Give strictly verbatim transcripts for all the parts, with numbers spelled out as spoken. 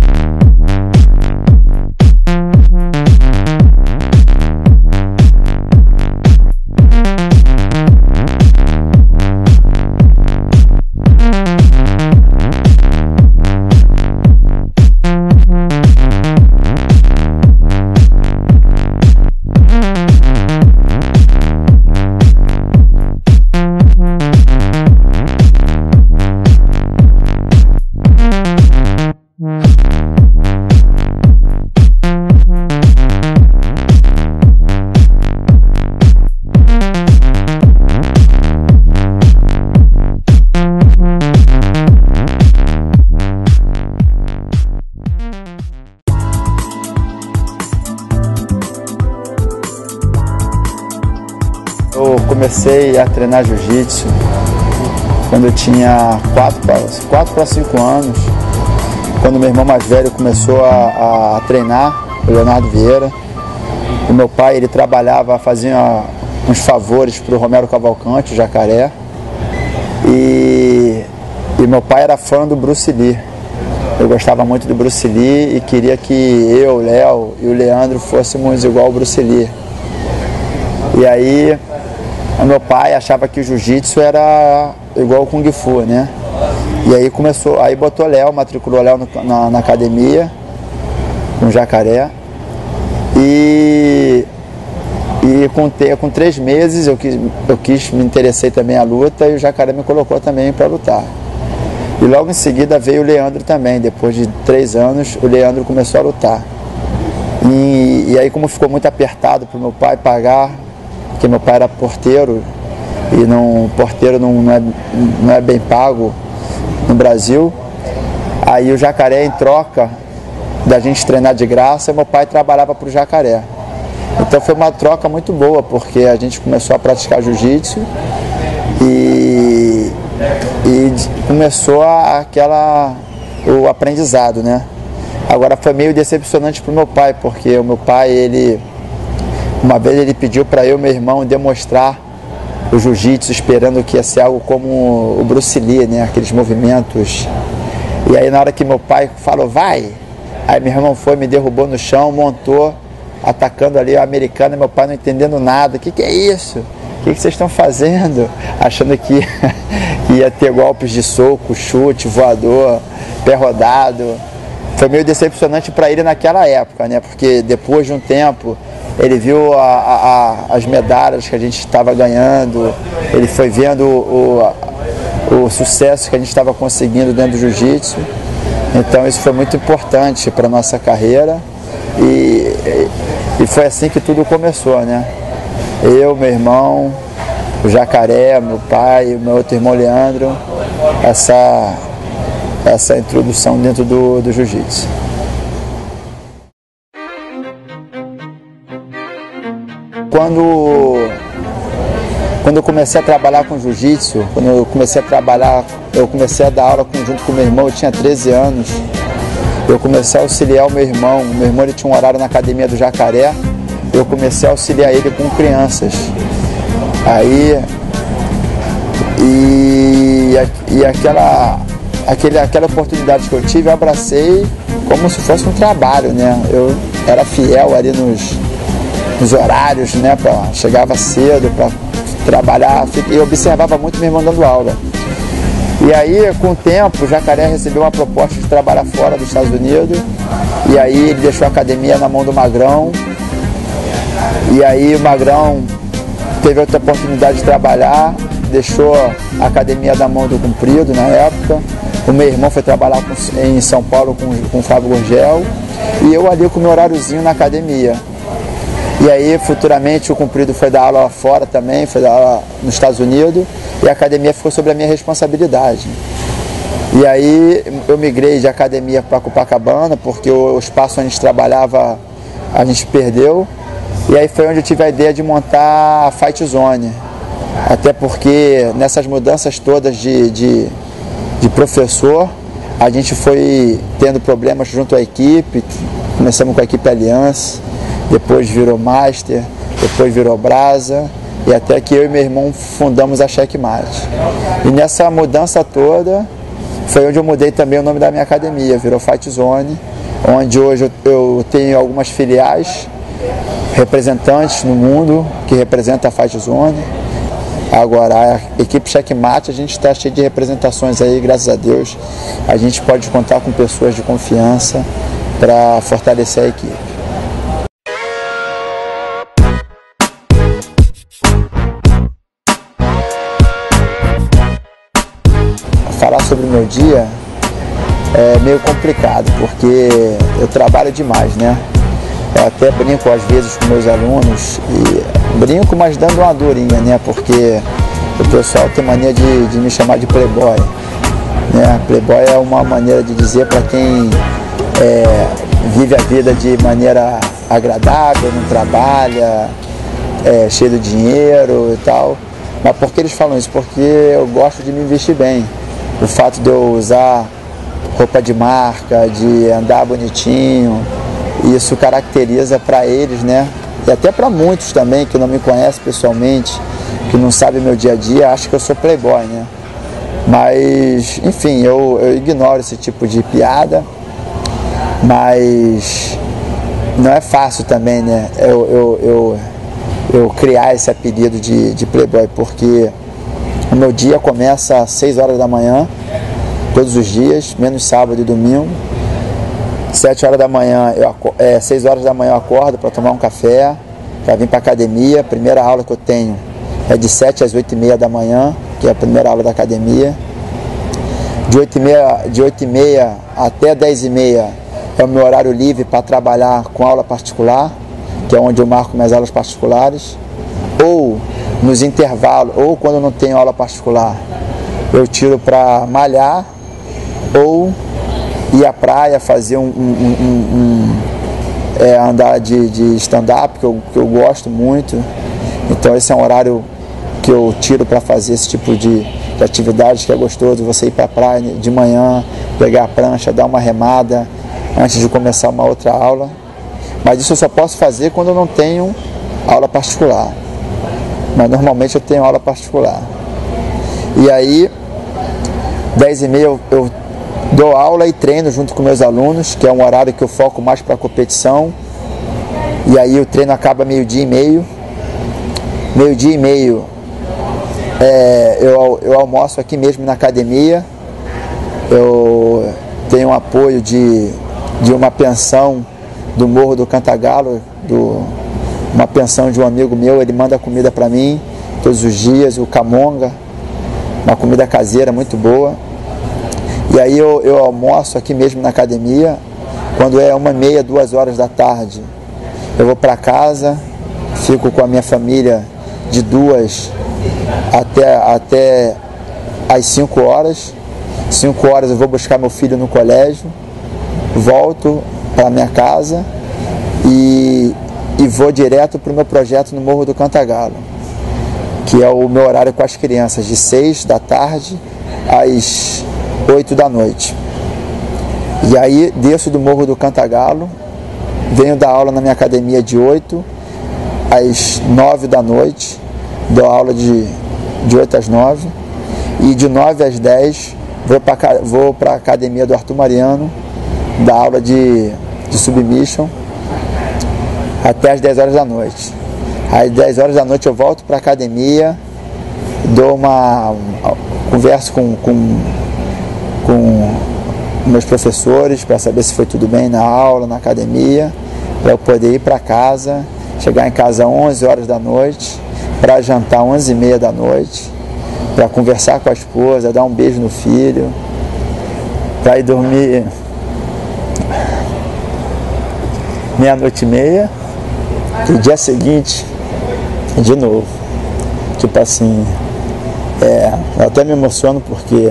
Eu comecei a treinar jiu-jitsu quando eu tinha quatro para cinco anos, quando meu irmão mais velho começou a, a treinar, o Leonardo Vieira. O meu pai, ele trabalhava, fazia uns favores para o Romero Cavalcante, o Jacaré, e, e meu pai era fã do Bruce Lee. Eu gostava muito do Bruce Lee e queria que eu, o Léo e o Leandro fôssemos igual ao Bruce Lee. E aí, o meu pai achava que o jiu-jitsu era igual ao Kung Fu, né? E aí começou, aí botou Léo, matriculou Léo na, na academia, com Jacaré. E, e com, com três meses eu quis, eu quis, me interessei também à luta e o Jacaré me colocou também para lutar. E logo em seguida veio o Leandro também, depois de três anos o Leandro começou a lutar. E, e aí, como ficou muito apertado para o meu pai pagar, porque meu pai era porteiro, e não, porteiro não, não, é, não é bem pago no Brasil, aí o Jacaré, em troca da gente treinar de graça, meu pai trabalhava para o Jacaré. Então foi uma troca muito boa, porque a gente começou a praticar jiu-jitsu e, e começou a, aquela, o aprendizado, né? Agora foi meio decepcionante para o meu pai, porque o meu pai, ele... Uma vez ele pediu para eu e meu irmão demonstrar o jiu-jitsu, esperando que ia ser algo como o Bruce Lee, né? Aqueles movimentos. E aí na hora que meu pai falou, vai, aí meu irmão foi, me derrubou no chão, montou, atacando ali o americano, e meu pai não entendendo nada. O que, que é isso? O que, que vocês estão fazendo? Achando que ia ter golpes de soco, chute, voador, pé rodado. Foi meio decepcionante para ele naquela época, né? Porque depois de um tempo ele viu a, a, as medalhas que a gente estava ganhando, ele foi vendo o, o, o sucesso que a gente estava conseguindo dentro do jiu-jitsu. Então isso foi muito importante para a nossa carreira e, e foi assim que tudo começou, né? Eu, meu irmão, o Jacaré, meu pai, o meu outro irmão Leandro, essa, essa introdução dentro do, do jiu-jitsu. Quando, quando eu comecei a trabalhar com jiu-jitsu, quando eu comecei a trabalhar, eu comecei a dar aula junto com meu irmão, eu tinha treze anos, eu comecei a auxiliar o meu irmão, o meu irmão ele tinha um horário na academia do Jacaré, eu comecei a auxiliar ele com crianças. Aí, e, e aquela, aquele, aquela oportunidade que eu tive, eu abracei como se fosse um trabalho, né? Eu era fiel ali nos... nos horários, né, pra, chegava cedo para trabalhar, e eu observava muito meu irmão dando aula. E aí, com o tempo, o Jacaré recebeu uma proposta de trabalhar fora dos Estados Unidos, e aí ele deixou a academia na mão do Magrão, e aí o Magrão teve outra oportunidade de trabalhar, deixou a academia na mão do Comprido na época, o meu irmão foi trabalhar com, em São Paulo com, com o Fábio Gurgel, e eu ali com o meu horáriozinho na academia. E aí, futuramente, o Comprido foi dar aula lá fora também, foi dar aula nos Estados Unidos, e a academia ficou sob a minha responsabilidade. E aí, eu migrei de academia para Copacabana, porque o espaço onde a gente trabalhava, a gente perdeu. E aí foi onde eu tive a ideia de montar a Fight Zone. Até porque, nessas mudanças todas de, de, de professor, a gente foi tendo problemas junto à equipe. Começamos com a equipe Aliança, depois virou Master, depois virou Brasa, e até que eu e meu irmão fundamos a Checkmate. E nessa mudança toda, foi onde eu mudei também o nome da minha academia, virou Fight Zone, onde hoje eu, eu tenho algumas filiais, representantes no mundo que representam a Fight Zone. Agora, a equipe Checkmate, a gente está cheio de representações aí, graças a Deus. A gente pode contar com pessoas de confiança para fortalecer a equipe. Falar sobre o meu dia é meio complicado, porque eu trabalho demais, né? Eu até brinco às vezes com meus alunos, e brinco, mas dando uma durinha, né? Porque o pessoal tem mania de, de me chamar de playboy, né? Playboy é uma maneira de dizer para quem é, vive a vida de maneira agradável, não trabalha, é, cheio de dinheiro e tal. Mas por que eles falam isso? Porque eu gosto de me vestir bem. O fato de eu usar roupa de marca, de andar bonitinho, isso caracteriza para eles, né? E até para muitos também que não me conhecem pessoalmente, que não sabem meu dia a dia, acham que eu sou playboy, né? Mas, enfim, eu, eu ignoro esse tipo de piada, mas não é fácil também, né? Eu, eu, eu, eu criar esse apelido de, de playboy, porque o meu dia começa às seis horas da manhã, todos os dias, menos sábado e domingo. sete horas da manhã, eu, é, seis horas da manhã eu acordo para tomar um café, para vir para a academia. A primeira aula que eu tenho é de sete às oito e meia da manhã, que é a primeira aula da academia. De oito e meia, de oito e meia até dez e meia é o meu horário livre para trabalhar com aula particular, que é onde eu marco minhas aulas particulares. Ou nos intervalos, ou quando eu não tenho aula particular, eu tiro para malhar, ou ir à praia, fazer um, um, um, um é, andar de, de stand-up, que eu, que eu gosto muito. Então esse é um horário que eu tiro para fazer esse tipo de, de atividade, que é gostoso, você ir para a praia de manhã, pegar a prancha, dar uma remada antes de começar uma outra aula. Mas isso eu só posso fazer quando eu não tenho aula particular. Mas normalmente eu tenho aula particular. E aí, dez e meia eu, eu dou aula e treino junto com meus alunos, que é um horário que eu foco mais para a competição. E aí o treino acaba meio-dia e meio. Meio-dia e meio é, eu, eu almoço aqui mesmo na academia. Eu tenho um apoio de, de uma pensão do Morro do Cantagalo, do... uma pensão de um amigo meu, ele manda comida para mim todos os dias, o Camonga, uma comida caseira muito boa. E aí eu, eu almoço aqui mesmo na academia. Quando é uma e meia, duas horas da tarde, eu vou para casa, fico com a minha família de duas até, até às cinco horas. Cinco horas eu vou buscar meu filho no colégio, volto para minha casa e e vou direto para o meu projeto no Morro do Cantagalo, que é o meu horário com as crianças, de seis da tarde às oito da noite. E aí desço do Morro do Cantagalo, venho dar aula na minha academia de oito às nove da noite, dou aula de, de oito às nove, e de nove às dez vou para vou para a academia do Arthur Mariano, dar aula de, de submission, até às dez horas da noite. Às dez horas da noite eu volto para a academia, dou uma, uma converso com, com, com meus professores para saber se foi tudo bem na aula, na academia, para eu poder ir para casa, chegar em casa às onze horas da noite, para jantar às onze e meia da noite, para conversar com a esposa, dar um beijo no filho, para ir dormir meia-noite e meia. E dia seguinte, de novo. Tipo assim, é, eu até me emociono porque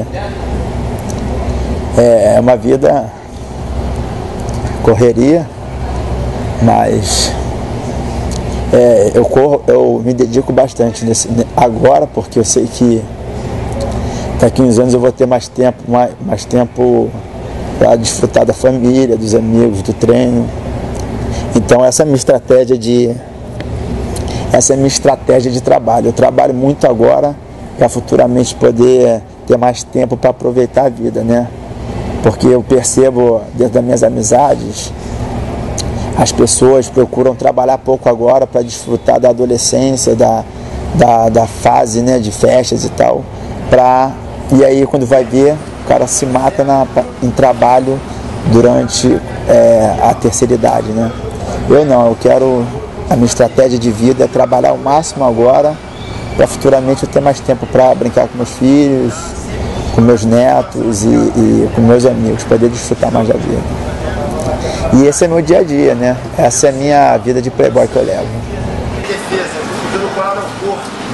é uma vida correria, mas é, eu, corro, eu me dedico bastante nesse, agora, porque eu sei que daqui a uns anos eu vou ter mais tempo, mais, mais tempo para desfrutar da família, dos amigos, do treino. Então essa é a minha estratégia de essa é a minha estratégia de trabalho. Eu trabalho muito agora para futuramente poder ter mais tempo para aproveitar a vida, né? porque eu percebo dentro das minhas amizades, as pessoas procuram trabalhar pouco agora para desfrutar da adolescência, da, da, da fase, né, de festas e tal, pra, e aí quando vai ver, o cara se mata na, em trabalho durante é, a terceira idade, né? Eu não, eu quero, a minha estratégia de vida é trabalhar o máximo agora, para futuramente eu ter mais tempo para brincar com meus filhos, com meus netos e, e com meus amigos, poder desfrutar mais da vida. E esse é meu dia a dia, né? Essa é a minha vida de playboy que eu levo. Defesa, pelo qual é o corpo.